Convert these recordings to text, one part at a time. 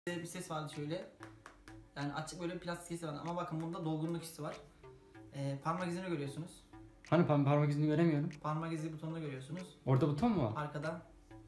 Bir ses vardı şöyle. Yani açık böyle bir plastik sesi var ama bakın bunda dolgunluk hissi var. Parmak izini görüyorsunuz. Hani parmak izini göremiyorum. Parmak izi butonunu görüyorsunuz. Orada buton mu var? Arkadan.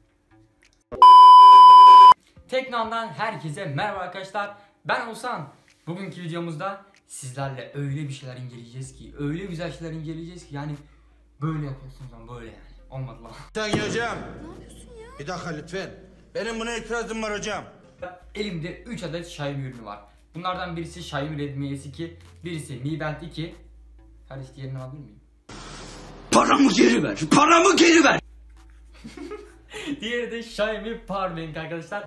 Tekno'dan herkese merhaba arkadaşlar. Ben Oğuzhan. Bugünkü videomuzda sizlerle öyle bir şeyler inceleyeceğiz ki, öyle güzel şeyler inceleyeceğiz ki yani böyle yapıyorsunuz ama böyle yani. Olmadı lan. Sen hocam. Ne yapıyorsun ya? Bir dakika lütfen. Benim buna itirazım var hocam. Elimde 3 adet Xiaomi ürünü var. Bunlardan birisi Xiaomi Redmi S2, birisi Mi Band 2. Kardeş diğerini alabilir miyim? Paramı geri ver! Paramı geri ver! Diğeri de Xiaomi Powerbank arkadaşlar.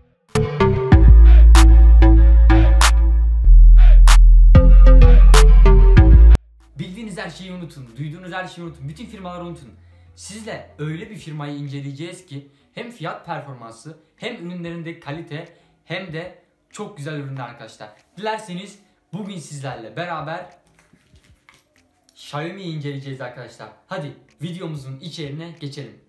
Bildiğiniz her şeyi unutun, duyduğunuz her şeyi unutun, bütün firmaları unutun. Sizle öyle bir firmayı inceleyeceğiz ki hem fiyat performansı, hem ürünlerindeki kalite, hem de çok güzel ürünler arkadaşlar. Dilerseniz bugün sizlerle beraber Xiaomi'yi inceleyeceğiz arkadaşlar. Hadi videomuzun içeriğine geçelim.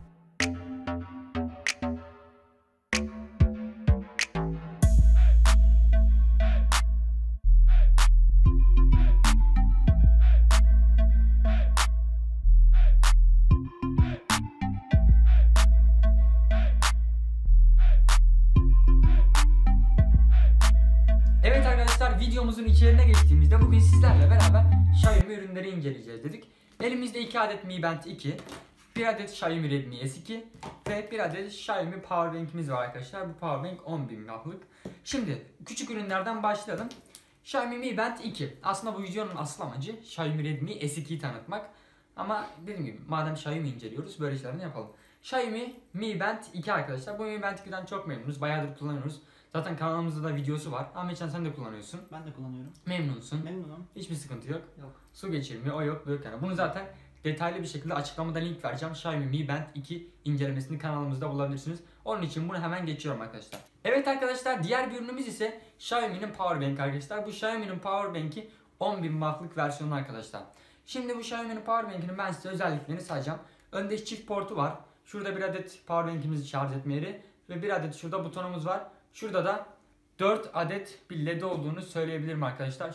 Evet arkadaşlar, videomuzun içeriğine geçtiğimizde bugün sizlerle beraber Xiaomi ürünleri inceleyeceğiz dedik. Elimizde 2 adet Mi Band 2, 1 adet Xiaomi Redmi S2 ve 1 adet Xiaomi Powerbank'imiz var arkadaşlar. Bu Powerbank 10.000 mAh'lık. Şimdi küçük ürünlerden başlayalım. Xiaomi Mi Band 2. Aslında bu videonun asıl amacı Xiaomi Redmi S2'yi tanıtmak. Ama dediğim gibi madem Xiaomi inceliyoruz böyle şeyler yapalım. Xiaomi Mi Band 2 arkadaşlar. Bu Mi Band 2'den çok memnunuz. Bayağıdır kullanıyoruz. Zaten kanalımızda da videosu var. Ahmetcan sen de kullanıyorsun. Ben de kullanıyorum. Memnunsun. Memnunum. Hiçbir sıkıntı yok. Yok. Su geçirmiyor, o yok, bu yok yani. Bunu zaten detaylı bir şekilde açıklamada link vereceğim. Xiaomi Mi Band 2 incelemesini kanalımızda bulabilirsiniz. Onun için bunu hemen geçiyorum arkadaşlar. Evet arkadaşlar, diğer bir ürünümüz ise Xiaomi'nin Powerbank arkadaşlar. Bu Xiaomi'nin Powerbank'i 10.000 mAh'lık versiyonu arkadaşlar. Şimdi bu Xiaomi'nin Powerbank'inin ben size özelliklerini sayacağım. Önde çift portu var. Şurada bir adet Powerbank'imizi şarj etme yeri ve bir adet şurada butonumuz var. Şurada da 4 adet bir led olduğunu söyleyebilirim arkadaşlar.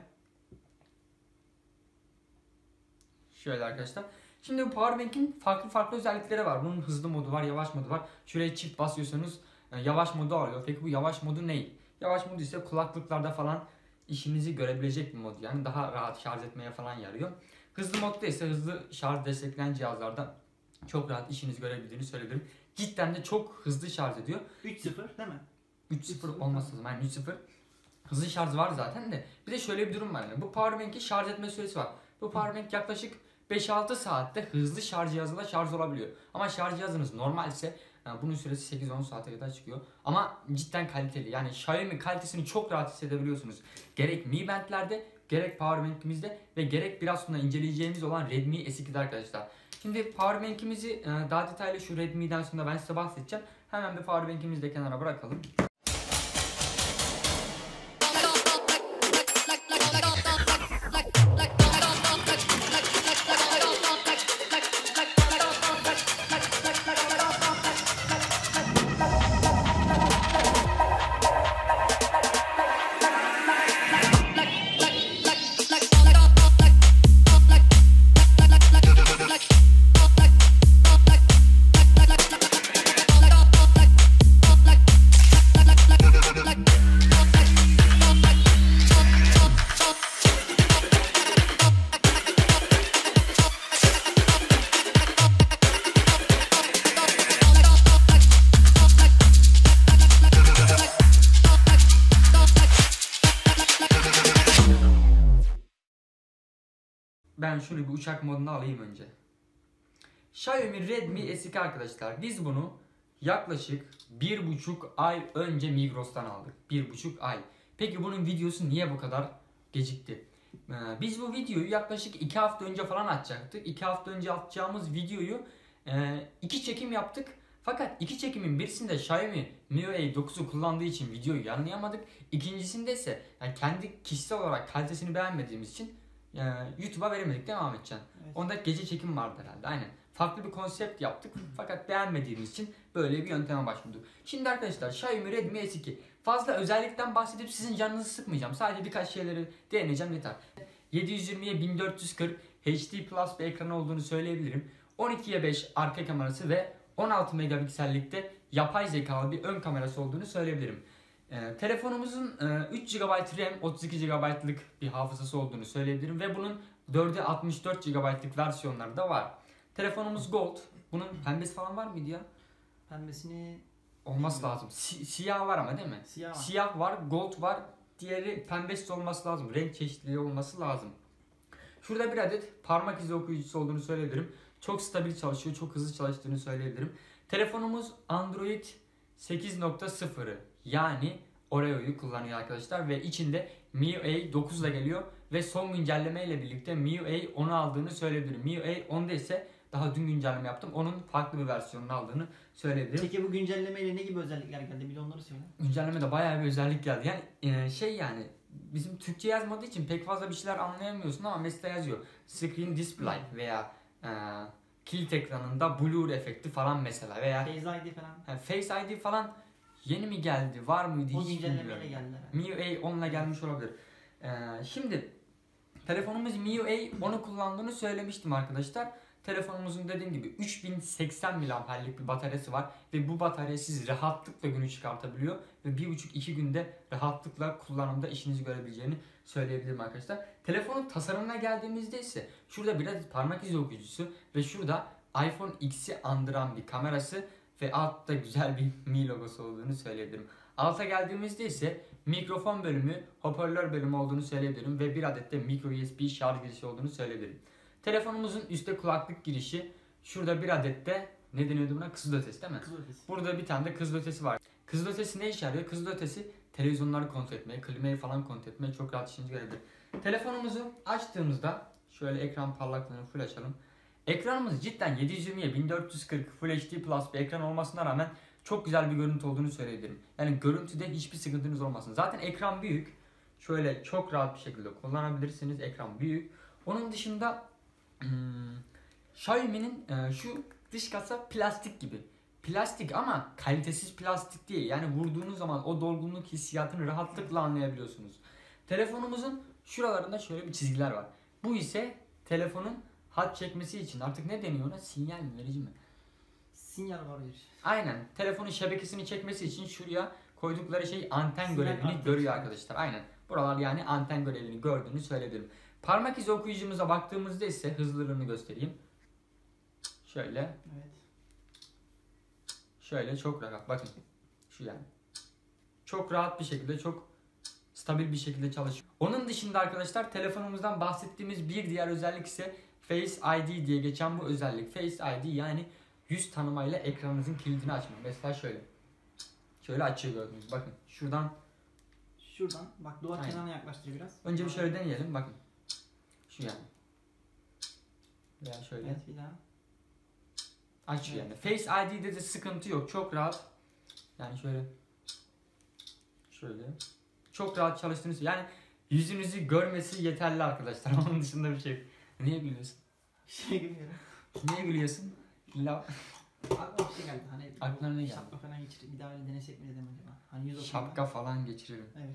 Şöyle arkadaşlar. Şimdi bu Powerbank'in farklı özellikleri var. Bunun hızlı modu var, yavaş modu var. Şuraya çift basıyorsanız yavaş modu alıyor. Peki bu yavaş modu ne? Yavaş modu ise kulaklıklarda falan işinizi görebilecek bir mod. Yani daha rahat şarj etmeye falan yarıyor. Hızlı modda ise hızlı şarj destekleyen cihazlarda çok rahat işinizi görebildiğini söyleyebilirim. Cidden de çok hızlı şarj ediyor. 3.0 değil mi? 3.0 olması lazım. Yani 3.0 hızlı şarj var zaten de. Bir de şöyle bir durum var. Yani bu Powerbank'in şarj etme süresi var. Bu Powerbank yaklaşık 5-6 saatte hızlı şarj cihazıyla şarj olabiliyor. Ama şarj cihazınız normal ise yani bunun süresi 8-10 saate kadar çıkıyor. Ama cidden kaliteli. Yani Xiaomi kalitesini çok rahat hissedebiliyorsunuz. Gerek Mi Band'lerde, gerek Powerbank'imizde ve gerek biraz sonra inceleyeceğimiz olan Redmi S2'de arkadaşlar. Şimdi Powerbank'imizi daha detaylı şu Redmi'den sonra ben size bahsedeceğim. Hemen bir Powerbank'imizi de kenara bırakalım. Ben şunu bir uçak moduna alayım önce. Xiaomi Redmi S2 arkadaşlar. Biz bunu yaklaşık 1,5 ay önce Migros'tan aldık. 1,5 ay. Peki bunun videosu niye bu kadar gecikti? Biz bu videoyu yaklaşık 2 hafta önce falan atacaktık. 2 hafta önce atacağımız videoyu 2 çekim yaptık. Fakat 2 çekimin birisinde Xiaomi MIUI 9'u kullandığı için videoyu yayınlayamadık. İkincisinde ise yani kendi kişisel olarak kalitesini beğenmediğimiz için YouTube'a veremedik değil mi Ahmetcan? Evet. Onda gece çekim vardı herhalde, aynen. Farklı bir konsept yaptık fakat beğenmediğimiz için böyle bir yönteme başvurduk. Şimdi arkadaşlar Xiaomi Redmi S2 Fazla özellikten bahsedip sizin canınızı sıkmayacağım. Sadece birkaç şeyleri değineceğim yeter. 720'ye 1440 HD Plus bir ekranı olduğunu söyleyebilirim. 12'ye 5 arka kamerası ve 16 megapiksellikte yapay zekalı bir ön kamerası olduğunu söyleyebilirim. Telefonumuzun 3 GB RAM, 32 GB'lık bir hafızası olduğunu söyleyebilirim ve bunun 4'e 64 GB'lık versiyonları da var. Telefonumuz Gold. Bunun pembesi falan var mıydı ya? Pembesini Olması lazım. Siyah var ama değil mi? siyah var. Siyah var, gold var. Diğeri pembesi de olması lazım. Renk çeşitliliği olması lazım. Şurada bir adet parmak izi okuyucusu olduğunu söyleyebilirim. Çok stabil çalışıyor, çok hızlı çalıştığını söyleyebilirim. Telefonumuz Android 8.0'ı yani Oreo'yu kullanıyor arkadaşlar ve içinde MIUI 9 ile geliyor ve son güncelleme ile birlikte MIUI 10'u aldığını söyleyebilirim. MIUI 10'da ise daha dün güncelleme yaptım. Onun farklı bir versiyonunu aldığını söyleyebilirim. Peki bu güncellemeyle ne gibi özellikler geldi? Bir de onları söyle. Güncellemede bayağı bir özellik geldi. Yani yani bizim Türkçe yazmadığı için pek fazla bir şeyler anlayamıyorsun ama mesela yazıyor. Screen Display veya kilit ekranında blur efekti falan mesela veya Face ID falan. Face ID falan yeni mi geldi, var mıydı O hiç güncellemeyle bilmiyorum. geldi. MIUI 10 ile gelmiş olabilir. Şimdi telefonumuz MIUI 10'u kullandığını söylemiştim arkadaşlar. Telefonumuzun dediğim gibi 3080 mAh'lik bir bataryası var ve bu batarya sizi rahatlıkla günü çıkartabiliyor ve 1,5-2 günde rahatlıkla kullanımda işinizi görebileceğini söyleyebilirim arkadaşlar. Telefonun tasarımına geldiğimizde ise şurada biraz parmak izi okuyucusu ve şurada iPhone X'i andıran bir kamerası ve altta güzel bir Mi logosu olduğunu söyleyebilirim. Alta geldiğimizde ise mikrofon bölümü, hoparlör bölümü olduğunu söyleyebilirim ve bir adet de micro USB şarj girişi olduğunu söyleyebilirim. Telefonumuzun üstte kulaklık girişi, şurada bir adet de ne deniyordu buna? Kızılötesi değil mi? Kızılötesi. Burada bir tane de kızılötesi var. Kızılötesi ne işe yarıyor? Kızılötesi televizyonları kontrol etmeye, klimayı falan kontrol etmeye çok rahat işinizi görebilir. Telefonumuzu açtığımızda şöyle ekran parlaklığını full açalım. Ekranımız cidden 720'ye 1440 Full HD Plus bir ekran olmasına rağmen çok güzel bir görüntü olduğunu söyleyebilirim. Yani görüntüde hiçbir sıkıntınız olmasın. Zaten ekran büyük. Şöyle çok rahat bir şekilde kullanabilirsiniz. Ekran büyük. Onun dışında Xiaomi'nin şu dış kasa plastik gibi. Plastik ama kalitesiz plastik değil. Yani vurduğunuz zaman o dolgunluk hissiyatını rahatlıkla anlayabiliyorsunuz. Telefonumuzun şuralarında şöyle bir çizgiler var. Bu ise telefonun hat çekmesi için artık ne deniyor ona? Sinyal mi, verici mi? Sinyal var bir. Aynen. Telefonun şebekesini çekmesi için şuraya koydukları şey anten Sinyal görevini anten. görüyor arkadaşlar. Aynen. Buralar yani anten görevini gördüğünü söyleyebilirim. Parmak izi okuyucumuza baktığımızda ise hızlılığını göstereyim. Şöyle. Evet. Şöyle çok rahat. Bakın. Şu yani. Çok rahat bir şekilde, çok stabil bir şekilde çalışıyor. Onun dışında arkadaşlar telefonumuzdan bahsettiğimiz bir diğer özellik ise Face ID diye geçen bu özellik. Face ID yani yüz tanımayla ekranınızın kilidini açma. Mesela şöyle. Şöyle açıyor gördünüz. Bakın şuradan. Şuradan bak duvar Aynen. kenarına yaklaştır biraz. Önce bir şöyle deneyelim. Bakın. Şu yani. Veya şöyle. Evet bir daha. Açıyor Evet. yani. Face ID'de de sıkıntı yok. Çok rahat. Yani şöyle. Şöyle. Çok rahat çalıştığınız. Yani yüzünüzü görmesi yeterli arkadaşlar. Onun dışında bir şey. Niye gülüyorsun? Şey gülüyorum. Niye gülüyorsun? İlla Aklıma bir şey geldi. Hani Aklına ne geldi? şapka falan geçir. Bir daha öyle denesek mi dedim acaba? Hani yüz okuma. şapka falan geçiririm. Evet.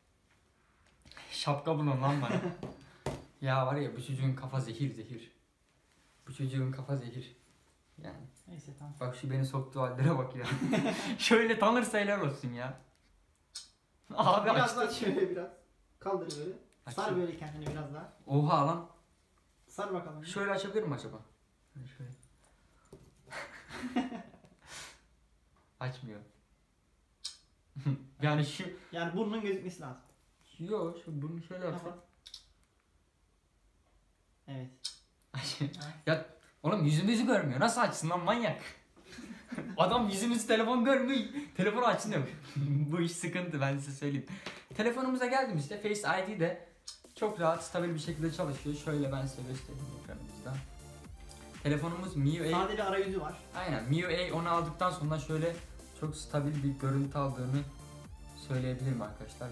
Şapka bulun lan bana. Ya var ya bu çocuğun kafa zehir. Bu çocuğun kafa zehir. Yani. Neyse tamam. Bak şu beni soktuğu hallere bak ya. Şöyle tanırsa helal olsun ya. Abi Biraz daha açtı. şöyle biraz. Kaldır böyle. Sar Açtı. böyle kendini biraz daha. Oha lan. Sar bakalım. Şöyle açabilir mi acaba? Şöyle. Açmıyor. Yani şu... Yani burnun gözükmesi lazım. Yok bunu şöyle yapsak. Kapat. Evet. Ya oğlum yüzümüzü görmüyor. Nasıl açsın lan manyak? Adam yüzümüzü telefon görmüyor. Telefonu açsın yok. Bu iş sıkıntı ben size söyleyeyim. Telefonumuza geldim işte. Face ID de çok rahat, stabil bir şekilde çalışıyor. Şöyle ben size göstereyim ekranımızda. Telefonumuz MIUI. Sadece arayüzü var. Aynen MIUI 10'u aldıktan sonra şöyle çok stabil bir görüntü aldığını söyleyebilirim arkadaşlar.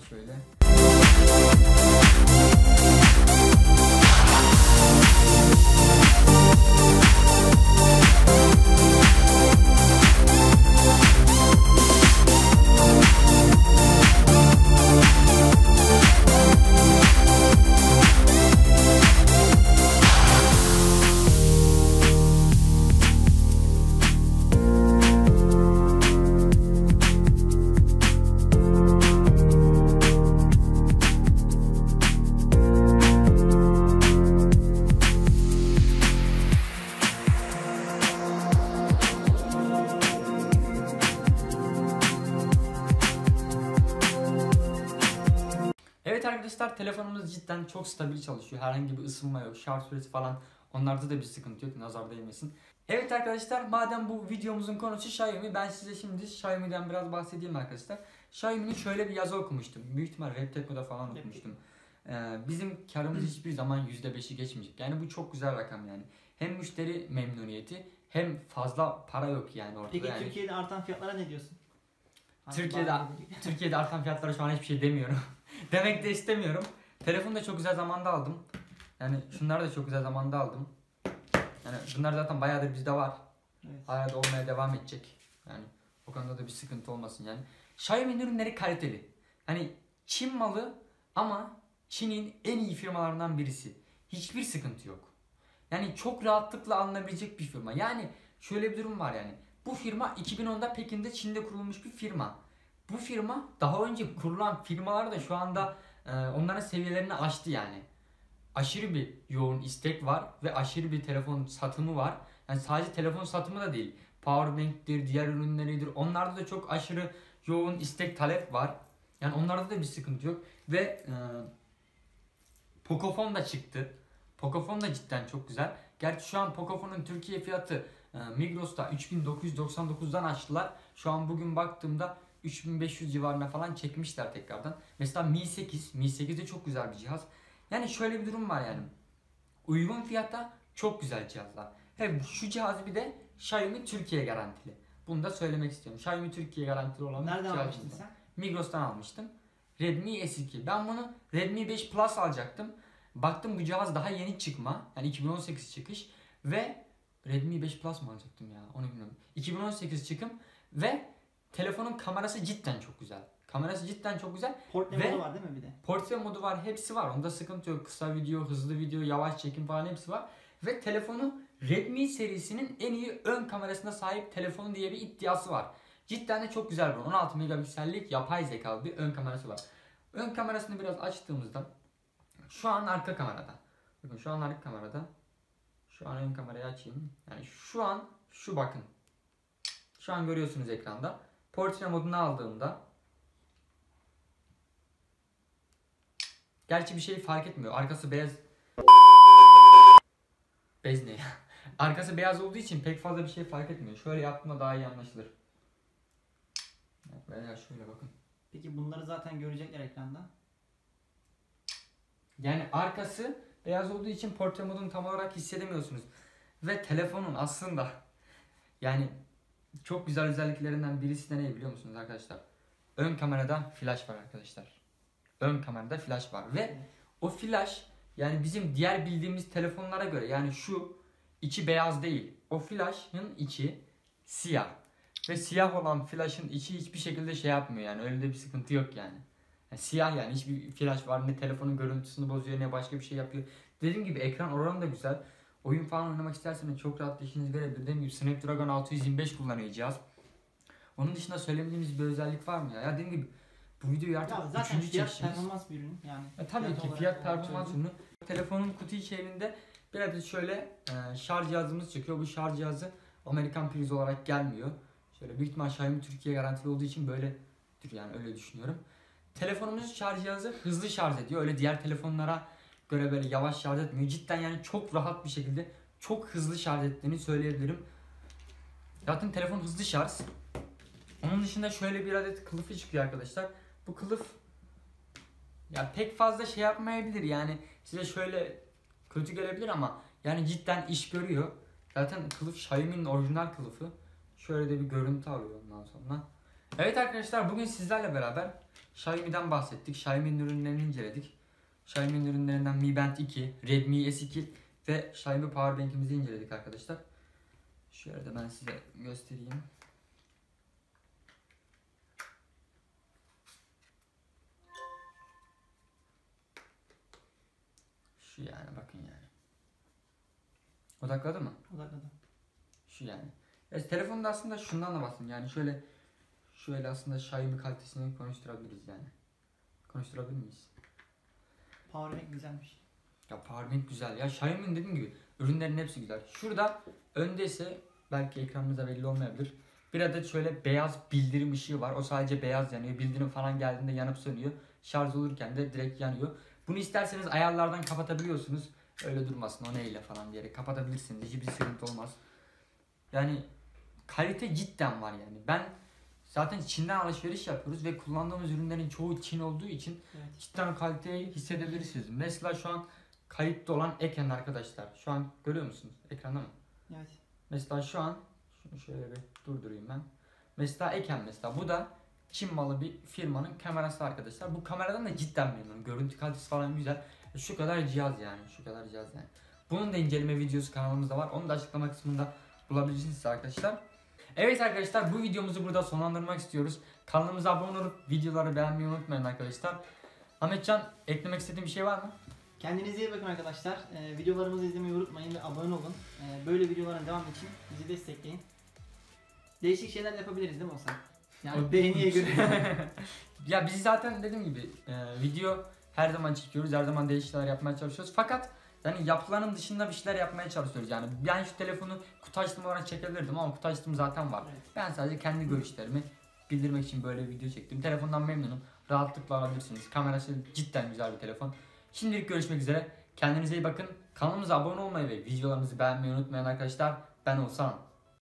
Şöyle. Evet arkadaşlar, telefonumuz cidden çok stabil çalışıyor. Herhangi bir ısınma yok, şarj süresi falan, onlarda da bir sıkıntı yok, nazar değmesin. Evet arkadaşlar, madem bu videomuzun konusu Xiaomi, ben size şimdi Xiaomi'den biraz bahsedeyim arkadaşlar. Xiaomi'nin şöyle bir yazı okumuştum. Büyük ihtimal Webtekno'da falan okumuştum. Bizim karımız hiçbir zaman %5'i geçmeyecek. Yani bu çok güzel rakam yani. Hem müşteri memnuniyeti hem fazla para yok yani ortada. Peki yani. Türkiye'de artan fiyatlara ne diyorsun? Türkiye'de artan fiyatlara şu an hiçbir şey demiyorum. Demek de istemiyorum. Telefonu da çok güzel zamanda aldım. Yani şunları da çok güzel zamanda aldım. Yani bunlar zaten bayağıdır bizde var. Evet. Hala da olmaya devam edecek. Yani o konuda da bir sıkıntı olmasın yani. Xiaomi ürünleri kaliteli. Hani Çin malı ama Çin'in en iyi firmalarından birisi. Hiçbir sıkıntı yok. Yani çok rahatlıkla alınabilecek bir firma. Yani şöyle bir durum var yani. Bu firma 2010'da Pekin'de Çin'de kurulmuş bir firma. Bu firma daha önce kurulan firmalar da şu anda onların seviyelerini aştı yani. Aşırı bir yoğun istek var ve aşırı bir telefon satımı var. Yani sadece telefon satımı da değil. Powerbank'tir, diğer ürünleridir. Onlarda da çok aşırı yoğun istek, talep var. Yani onlarda da bir sıkıntı yok. Ve Pocophone da çıktı. Pocophone da cidden çok güzel. Gerçi şu an Pocophone'un Türkiye fiyatı Migros'ta 3999'dan açtılar. Şu an bugün baktığımda 3500 civarına falan çekmişler tekrardan. Mesela Mi 8 de çok güzel bir cihaz. Yani şöyle bir durum var yani. Uygun fiyata çok güzel cihazlar. Hem şu cihazı bir de Xiaomi Türkiye garantili. Bunu da söylemek istiyorum. Xiaomi Türkiye garantili olan bir Nereden cihaz almıştın bu. sen? Migros'tan almıştım. Redmi S2. Ben bunu Redmi 5 Plus alacaktım. Baktım bu cihaz daha yeni çıkma. Yani 2018 çıkış. Ve Redmi 5 Plus mu alacaktım ya? Onu bilmiyorum. 2018 çıkım ve telefonun kamerası cidden çok güzel. Kamerası cidden çok güzel. Portre Ve- modu var değil mi bir de? Portre modu var, hepsi var. Onda sıkıntı yok. Kısa video, hızlı video, yavaş çekim falan hepsi var. Ve telefonu Redmi serisinin en iyi ön kamerasına sahip telefonu diye bir iddiası var. Cidden de çok güzel bir 16 megapiksellik yapay zekalı bir ön kamerası var. Ön kamerasını biraz açtığımızda şu an arka kamerada. Bakın şu an arka kamerada. Şu an ön kamerayı açayım. Yani şu an şu bakın. Şu an görüyorsunuz ekranda. Portre modunu aldığımda gerçi bir şey fark etmiyor. Arkası beyaz. Bez ne ya? Arkası beyaz olduğu için pek fazla bir şey fark etmiyor. Şöyle yaptığımda daha iyi anlaşılır. Veya şöyle bakın. Peki bunları zaten görecekler ekranda. Yani arkası beyaz olduğu için portre modunu tam olarak hissedemiyorsunuz. Ve telefonun aslında yani çok güzel özelliklerinden birisi de ne biliyor musunuz arkadaşlar? Ön kamerada flash var arkadaşlar. Ön kamerada flash var ve o flash yani bizim diğer bildiğimiz telefonlara göre yani şu içi beyaz değil. O flash'ın içi siyah. Ve siyah olan flash'ın içi hiçbir şekilde şey yapmıyor yani öyle de bir sıkıntı yok yani. Yani siyah yani hiçbir flash var ne telefonun görüntüsünü bozuyor ne başka bir şey yapıyor. Dediğim gibi ekran oranı da güzel. Oyun falan oynamak isterseniz çok rahat işinizi görebilir. Dediğim gibi Snapdragon 625 kullanıyor cihaz. Onun dışında söylemediğimiz bir özellik var mı ya? Ya dediğim gibi bu videoyu artık Ya zaten 3. fiyat çekişimiz. performans bir ürün yani. Tabii ki olarak fiyat olarak performans söyleyeyim. ürünü. Telefonun kutu içerisinde bir adet şöyle şarj cihazımız çıkıyor. Bu şarj cihazı Amerikan priz olarak gelmiyor. Şöyle büyük ihtimal Xiaomi Türkiye garantili olduğu için böyledir yani öyle düşünüyorum. Telefonumuz şarj cihazı hızlı şarj ediyor. Öyle diğer telefonlara göre böyle yavaş şarj etmiyor. Cidden yani çok rahat bir şekilde çok hızlı şarj ettiğini söyleyebilirim. Zaten telefon hızlı şarj. Onun dışında şöyle bir adet kılıfı çıkıyor arkadaşlar. Bu kılıf ya pek fazla şey yapmayabilir yani size şöyle kötü gelebilir ama yani cidden iş görüyor. Zaten kılıf Xiaomi'nin orijinal kılıfı. Şöyle de bir görüntü alıyor ondan sonra. Evet arkadaşlar bugün sizlerle beraber Xiaomi'den bahsettik. Xiaomi'nin ürünlerini inceledik. Xiaomi'nin ürünlerinden Mi Band 2, Redmi S2 ve Xiaomi Powerbank'imizi inceledik arkadaşlar. Şöyle de ben size göstereyim. Şu yani bakın yani. Odakladı mı? Odakladım. Şu yani. Telefonda aslında şundan da bahsedeyim yani şöyle aslında Xiaomi kalitesini konuşturabiliriz yani. Konuşturabilir miyiz? Powerbank güzelmiş. Ya Powerbank güzel ya. Xiaomi'nin dediğim gibi ürünlerin hepsi güzel. Şurada önde ise belki ekranınıza belli olmayabilir. Bir adet şöyle beyaz bildirim ışığı var. O sadece beyaz yanıyor. Bildirim falan geldiğinde yanıp sönüyor. Şarj olurken de direkt yanıyor. Bunu isterseniz ayarlardan kapatabiliyorsunuz. Öyle durmasın o neyle falan diyerek kapatabilirsiniz. Hiçbir sıkıntı olmaz. Yani kalite cidden var yani. Ben zaten Çin'den alışveriş yapıyoruz ve kullandığımız ürünlerin çoğu Çin olduğu için cidden kaliteyi hissedebilirsiniz. Mesela şu an kayıtlı olan ekran arkadaşlar. Şu an görüyor musunuz? Ekranda mı? Evet. Mesela şu an şunu şöyle bir durdurayım ben. Mesela Eken mesela bu da Çin malı bir firmanın kamerası arkadaşlar. Bu kameradan da cidden memnunum. Görüntü kalitesi falan güzel. Şu kadar cihaz yani. Şu kadar cihaz yani. Bunun da inceleme videosu kanalımızda var. Onu da açıklama kısmında bulabilirsiniz arkadaşlar. Evet arkadaşlar bu videomuzu burada sonlandırmak istiyoruz. Kanalımıza abone olup videoları beğenmeyi unutmayın arkadaşlar. Ahmetcan eklemek istediğin bir şey var mı? Kendinize iyi bakın arkadaşlar. Videolarımızı izlemeyi unutmayın ve abone olun. Böyle videoların devamı için bizi destekleyin. Değişik şeyler yapabiliriz değil mi Oğuzhan? Yani beğeniye göre. Ya biz zaten dediğim gibi video her zaman çekiyoruz. Her zaman değişik şeyler yapmaya çalışıyoruz. Fakat yani yapılanın dışında bir şeyler yapmaya çalışıyoruz. Yani ben şu telefonu kutu açtım olarak çekebilirdim ama kutu açtım zaten var. Evet. Ben sadece kendi görüşlerimi bildirmek için böyle bir video çektim. Telefondan memnunum. Rahatlıkla alabilirsiniz. Kamerası cidden güzel bir telefon. Şimdilik görüşmek üzere. Kendinize iyi bakın. Kanalımıza abone olmayı ve videolarımızı beğenmeyi unutmayın arkadaşlar. Ben Oğuzhan.